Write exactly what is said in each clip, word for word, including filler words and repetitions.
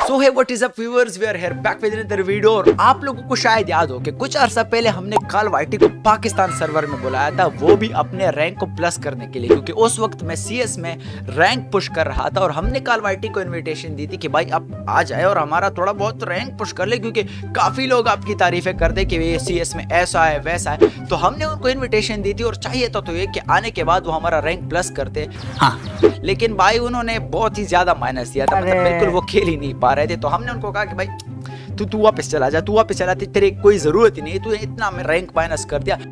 So hey what is up viewers, we are here back with another video. और आप लोगों को शायद याद हो कि कुछ अर्सा पहले हमने काल वाइटी को पाकिस्तान सर्वर में बुलाया था, वो भी अपने रैंक को प्लस करने के लिए, क्योंकि उस वक्त मैं सीएस में रैंक पुश कर रहा था और हमने काल वाइटी को इनविटेशन दी थी कि भाई आप आ जाए और हमारा थोड़ा बहुत रैंक पुश कर ले, क्योंकि काफी लोग आपकी तारीफें करते कि ये सीएस में ऐसा है वैसा है। तो हमने उनको इन्विटेशन दी थी और चाहिए तो, तो ये कि आने के बाद वो हमारा रैंक प्लस करते। हाँ, लेकिन भाई उन्होंने बहुत ही ज्यादा माइनस दिया था, मतलब बिल्कुल वो खेल ही नहीं पा रहे थे। तो हमने उनको कहा कि भाई तू तू वापस चला जा, तू वापस चला, तेरे कोई जरूरत ही नहीं, तू इतना में रैंक माइनस कर दिया।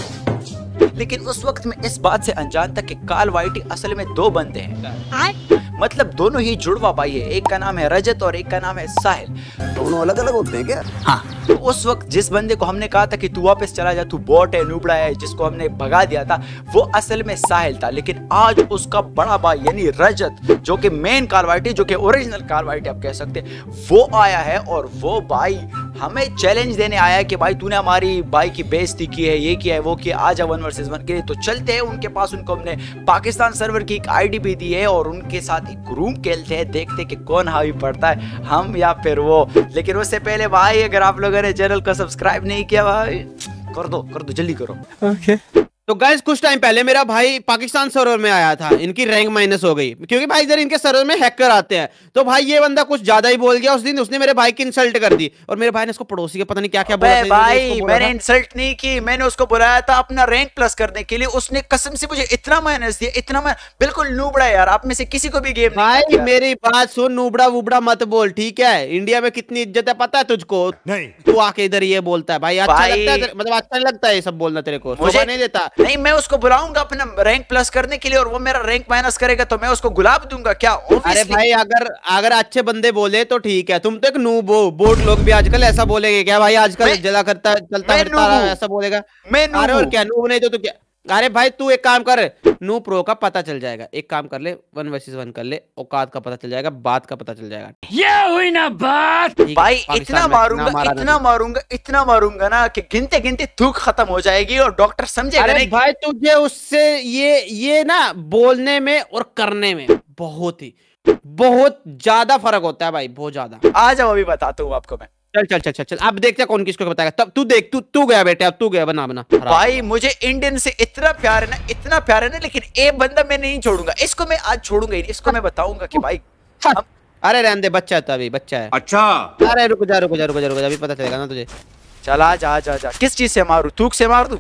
लेकिन उस वक्त में इस बात से अनजान था कि काल वाइटी असल में दो बंदे हैं, मतलब दोनों ही जुड़वा भाई है। एक का नाम है रजत और एक का नाम है साहिल। दोनों अलग अलग होते हैं क्या? हाँ, तो उस वक्त जिस बंदे को हमने कहा था कि तू वापस चला जा, तू बॉट है, नूबड़ा है, जिसको हमने भगा दिया था, वो असल में साहिल था। लेकिन आज उसका बड़ा भाई यानी रजत, जो कि मेन काल वाइटी, जो कि ओरिजिनल काल वाइटी आप कह सकते हैं, वो आया है और वो भाई हमें चैलेंज देने आया है कि भाई तूने हमारी भाई की बेइज्जती की है, ये किया है, वो किया, आजा वन वर्सेस वन के लिए। तो चलते हैं उनके पास, उनको हमने पाकिस्तान सर्वर की एक आईडी भी दी है और उनके साथ एक रूम खेलते हैं, देखते हैं कि कौन हावी पड़ता है, हम या फिर वो। लेकिन उससे पहले भाई अगर आप लोगों ने चैनल को सब्सक्राइब नहीं किया भाई कर दो कर दो जल्दी करो। Okay okay. तो गाइस कुछ टाइम पहले मेरा भाई पाकिस्तान सर्वर में आया था, इनकी रैंक माइनस हो गई क्योंकि भाई इधर इनके सर्वर में हैकर आते हैं। तो भाई ये बंदा कुछ ज्यादा ही बोल गया उस दिन, उसने मेरे भाई की इंसल्ट कर दी और मेरे भाई ने उसको पड़ोसी के पता नहीं क्या क्या बोला था। भाई मैंने इंसल्ट नहीं की, मैंने उसको बुलाया था अपना रैंक प्लस करने के लिए। उसने कसम से मुझे इतना माइनस दिया, इतना मैं बिल्कुल नूबड़ा यार, आप में से किसी को भी गेम भाई मेरी बात सुन, नूबड़ा वुबड़ा मत बोल, ठीक है? इंडिया में कितनी इज्जत है पता है तुझको? नहीं तू आके इधर ये बोलता है भाई, अच्छा लगता है मतलब अच्छा नहीं लगता है ये सब बोलना तेरे को? मुझे नहीं देता। नहीं, मैं उसको बुलाऊंगा अपना रैंक प्लस करने के लिए और वो मेरा रैंक माइनस करेगा तो मैं उसको गुलाब दूंगा क्या? अरे भाई अगर अगर अच्छे बंदे बोले तो ठीक है, तुम तो एक नूब हो। बोट लोग भी आजकल ऐसा बोलेंगे क्या भाई? आजकल जला करता चलता फिरता ऐसा बोलेगा। मैं अरे और क्या नूब नहीं तो तू क्या? अरे भाई तू एक काम कर, नू प्रो का पता चल जाएगा, एक काम कर ले, वन वर्सेस वन कर ले, औकात का पता चल जाएगा, बात का पता चल जाएगा। ये हुई ना बात भाई, इतना मारूंगा इतना मारूंगा इतना मारूंगा ना कि गिनते गिनते थूक खत्म हो जाएगी और डॉक्टर समझेगा नहीं। भाई तुझे उससे ये ये ना बोलने में और करने में बहुत ही बहुत ज्यादा फर्क होता है भाई, बहुत ज्यादा। आ जाओ अभी बताता हूँ आपको मैं। चल चल चल चल चल अब देखते हैं कौन किसको बताएगा। तब तू देख, तू तू गया बेटे, अब तू गया, बना बना। भाई मुझे इंडियन से इतना प्यार है ना, इतना प्यार है ना, लेकिन एक बंदा मैं नहीं छोड़ूंगा, इसको मैं आज छोड़ूंगा ही नहीं। इसको मैं बताऊंगा कि भाई हम... अरे रहने दे, बच्चा है अभी, बच्चा है। अच्छा अरे रुक जा रुक जा रुक जा रुक जा, अभी पता चलेगा ना तुझे। चला जा जा जा। किस चीज से मारू? थूक से मार दूं?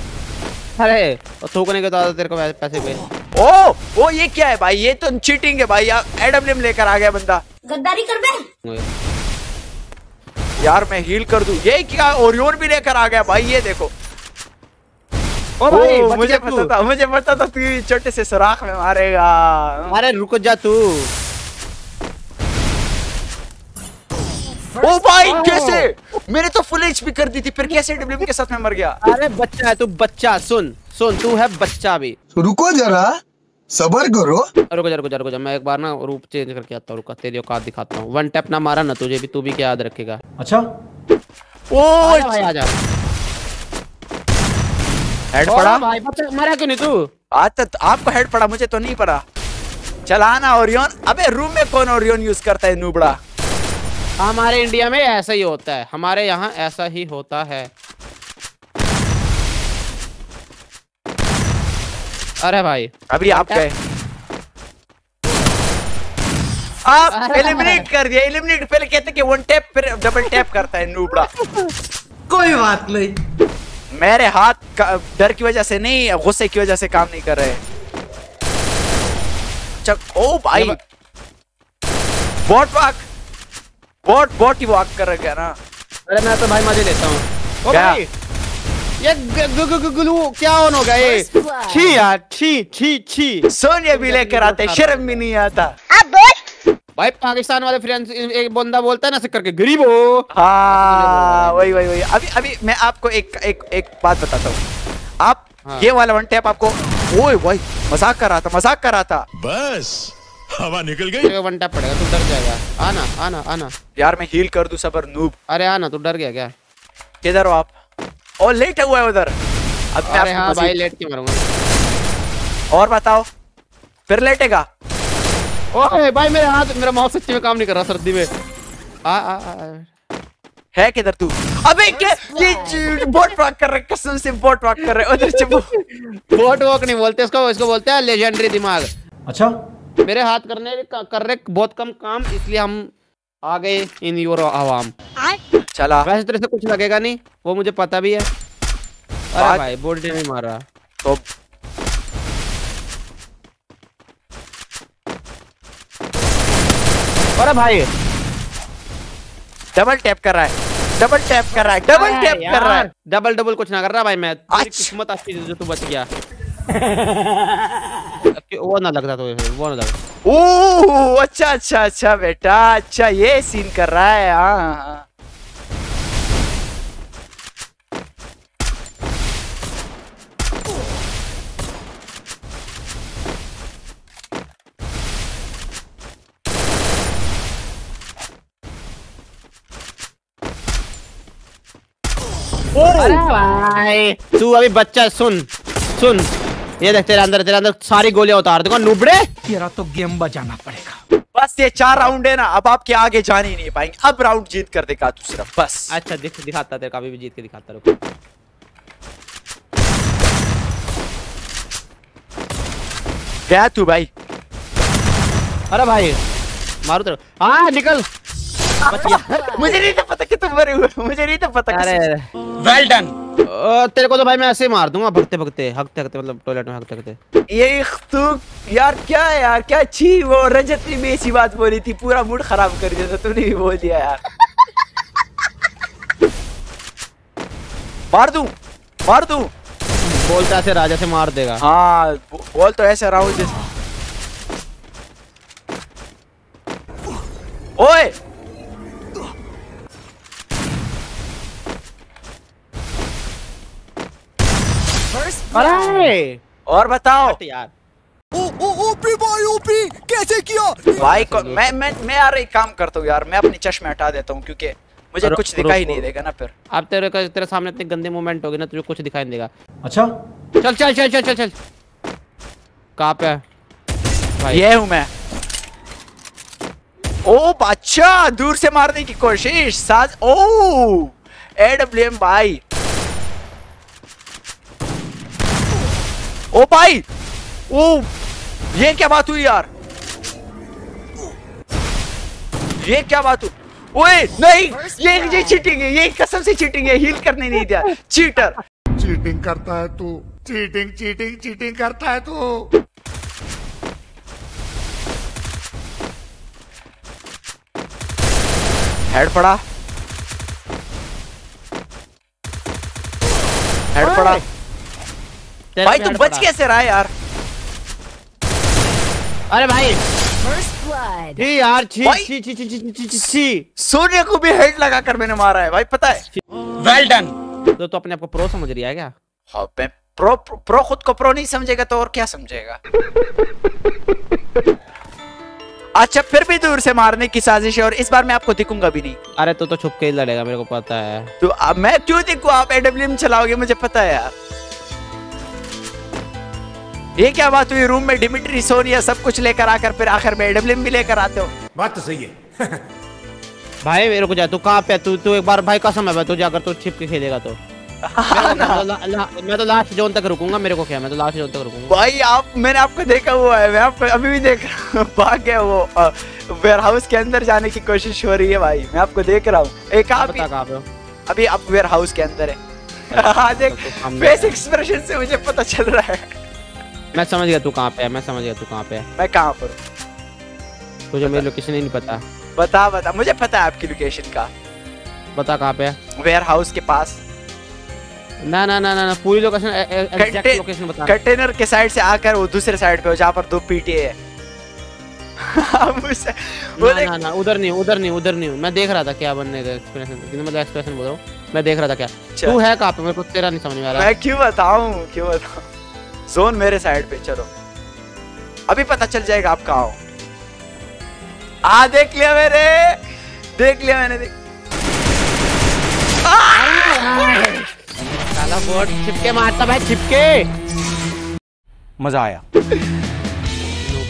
अरे थूकने के बाद तेरे को पैसे पे। ओ ओ ये क्या है भाई? ये तो चीटिंग है भाई। एडब्ल्यूएम लेकर आ गया बंदा, गद्दारी कर बे यार। मैं हील कर दूं? ये क्या? ओरियन भी लेकर आ गया भाई, ये देखो। ओ भाई ओ, मुझे पता था मुझे पता था तू छोटे से सुराख में मारेगा। अरे रुक जा तू। ओ भाई कैसे? मैंने तो फुल एचपी कर दी थी, फिर कैसे डब्ल्यूएम के साथ में मर गया? अरे बच्चा है तू, बच्चा। सुन सुन तू है बच्चा भी, रुको जरा सबर करो। रुको जा रुको जा रुको जा, मैं एक बार ना रूप चेंज करके आता हूँ, रुका तेरी औकात दिखाता हूँ। वन टैप ना मारा ना तुझे भी, तू भी क्या याद रखेगा? अच्छा ओ भाई आजा। हेड पड़ा भाई, बच्चा मरा क्यों नहीं तू? आज तक आपको हेड पड़ा, मुझे तो नहीं पड़ा। चलाना ओरियन। अबे रूम में कौन ओरियन यूज करता है नूबड़ा? हमारे इंडिया में ऐसा ही होता है, हमारे यहाँ ऐसा ही होता है। अरे भाई अभी आप गए, आप एलिमिनेट कर दिया। एलिमिनेट पहले कहते कि वन टैप फिर डबल टैप करता है नूबड़ा। कोई बात नहीं, मेरे हाथ डर की वजह से नहीं, गुस्से की वजह से काम नहीं कर रहे। चल ओ भाई, बॉट वॉक बॉट बॉट ही वॉक कर रहा है ना। अरे मैं तो भाई मजे लेता हूँ। ओ भाई ये ग्लू क्या ऑन हो गया ये? छी यार, छी छी छी। सोनिया भी लेकर आते, शर्म भी नहीं आता। अब बोल भाई पाकिस्तान वाले फ्रेंड्स, एक बंदा बोलता है ना सिक्कर के गरीब हो। हाँ वही वही वही। अभी अभी मैं आपको एक एक एक बात बताता हूँ। आप हाँ। ये वाला वन टैप आपको, ओए भाई मजाक कर रहा था, मजाक कर रहा था, बस हवा निकल गई। वन टैप पड़ेगा, तू डर जाएगा। आना आना आना यार, मैं हील कर दूं सबर नूब। अरे आना, तू डर गया क्या? किधर हो आप? और लेट हुआ है उधर। अब अरे हाँ भाई लेट के मारूंगा। और बताओ, फिर लेटेगा? ओए भाई मेरे हाथ, मेरा माउस सच्ची में काम नहीं कर रहा सर्दी में। आ, आ, आ, है किधर तू? अबे क्या ये बोट वॉक कर रहे, कसम से बोट वॉक कर रहे। उधर चुप। बोट वॉक नहीं बोलते इसको, इसको बोलते हैं लेजेंडरी दिमाग। अच्छा मेरे हाथ करने कर रहे बहुत कम काम, इसलिए हम आ गए इन यूरो आवाम। चला वैसे तेरे से कुछ लगेगा नहीं, वो मुझे पता भी है। अरे भाई बोल्ट नहीं मार रहा तो अरे भाई डबल टैप कर रहा है, डबल टैप कर रहा है, डबल टैप कर रहा है। डबल डबल कुछ ना कर रहा भाई मैं। तेरी अच्छा। किस्मत अच्छी थी जो तू बच गया। वो ना लगता तो वो ना लगता। ओह अच्छा अच्छा अच्छा बेटा, अच्छा ये सीन कर रहा है। हाँ हाँ अरे भाई तू अभी बच्चा, सुन सुन, ये देख तेरे अंदर तेरे अंदर सारी गोलियां उतार दूंगा नुबड़े। तेरा तो गेम बजाना पड़ेगा। बस ये चार राउंड है ना, अब आपके आगे जाने ही नहीं पाएंगे। अब राउंड जीत कर दिखा तू सिर्फ, बस। अच्छा दिख दिखाता तेरे, कभी भी जीत के दिखाता। रुको गया तू भाई। अरे भाई मारो तेरे। हाँ निकल। मुझे नहीं तो पता कि तुम मरे हुए, मुझे नहीं तो पता। अरे वेल डन। तेरे को तो भाई मैं ऐसे ही मार दूंगा, भगते भगते हगते हगते, मतलब टॉयलेट में हगते हगते। ये तू यार क्या है यार, क्या अच्छी वो रजत ने भी ऐसी बात बोली थी, पूरा मूड खराब कर दिया था तूने भी बोल दिया यार। मार दूं मार दूं बोलता ऐसे राजा से मार देगा। हाँ बोल तो ऐसे राहुल जैसे। ओए अरे और बताओ यार ओपी भाई ओपी कैसे किया? भाई को मैं मैं मैं यार एक काम करता हूँ यार, मैं अपनी चश्मे हटा देता हूँ क्योंकि मुझे रो- कुछ दिखाई रो- नहीं देगा ना फिर। अब तेरे का तेरे सामने इतने गंदे मोमेंट हो गए ना, तुझे कुछ दिखाई नहीं देगा। अच्छा चल चल चल चल चल चल। कहाँ पे है भाई? ये हूँ मैं। ओ अच्छा दूर से मारने की कोशिश साज। ओ एडब्ल्यूएम भाई। ओ भाई ओ ये क्या बात हुई यार, ये क्या बात हुई? ओए नहीं ये ये चीटिंग है, ये कसम से चीटिंग है, हील करने नहीं दिया, चीटर। चीटिंग करता है तू, चीटिंग चीटिंग चीटिंग करता है तू। हेड पड़ा, हेड पड़ा। तेरे भाई पे तू हेड बच पड़ा। कैसे रहा है यार? अरे भाई छी यार छी भाई- छी छी छी छी छी छी छी। सूर्य को भी हेड लगाकर मैंने मारा है भाई, पता है। Well done. तो तू अपने आप को प्रो समझ रही है क्या? हाँ मैं प्रो प्रो, प्रो खुद को प्रो नहीं समझेगा तो और क्या समझेगा। अच्छा फिर भी दूर से मारने की साजिश है और इस बार मैं आपको दिखूंगा भी नहीं। अरे तू तो छुप के ही लड़ेगा, मेरे को पता है। तो अब मैं क्यों दिखूं? आप एडब्ल्यूएम चलाओगे मुझे पता है यार। ये क्या बात हुई, रूम में डिमिट्री सोनिया सब कुछ लेकर आकर फिर आखिर में एडब्ल्यूएम भी लेकर आते हो। बात तो सही है। भाई मेरे को जा, तू कहाँ पे? तू तू एक बार भाई कसम है, तू जाकर तू छिप के खेलेगा तो मैं तो ला, ला, मैं तो लास्ट जोन तक रुकूंगा। मेरे को क्या, मैं तो लास्ट जोन तक रुकूंगा। भाई आप मैंने आपको देखा हुआ है, मैं आपको अभी भी देख रहा हूँ। भाग गया वो वेयर हाउस के अंदर जाने की कोशिश हो रही है भाई, मैं आपको देख रहा हूँ। एक आप बता कहाँ पे हो? अभी आप वेयर हाउस के अंदर है। हाँ देख फेस एक्सप्रेशन से मुझे पता चल रहा है। मैं समझ गया तू कहाँ पे है, मैं समझ गया तू कहाँ पे है। मैं कहाँ पर हूँ? तुझे मेरी लोकेशन ही नहीं पता। बता बता, मुझे पता है आपकी लोकेशन का। बता कहाँ पे है? वेयर हाउस के पास। ना ना ना ना ना, पूरी लोकेशन एग्जैक्ट कंटे- लोकेशन बता। कंटेनर के साइड से आकर वो दूसरे साइड पे हो जहाँ पर दो पीटीए है। अब उसे- वो ना देख- ना ना उधर नहीं उधर नहीं उधर नहीं। मैं देख रहा था क्या बनने का एक्सप्रेशन, मतलब एक्सप्रेशन बोल रहा हूँ। मैं देख रहा था क्या तू है कहाँ पे, मेरे को तेरा नहीं समझ में आ रहा। मैं क्यों बताऊं क्यों बताऊं? जोन मेरे साइड पे, चलो अभी पता चल जाएगा आप कहाँ हो। आ देख लिया मैंने, देख लिया मैंने देख। साला बोर्ड छिपके मारता भाई, छिपके। मजा आया।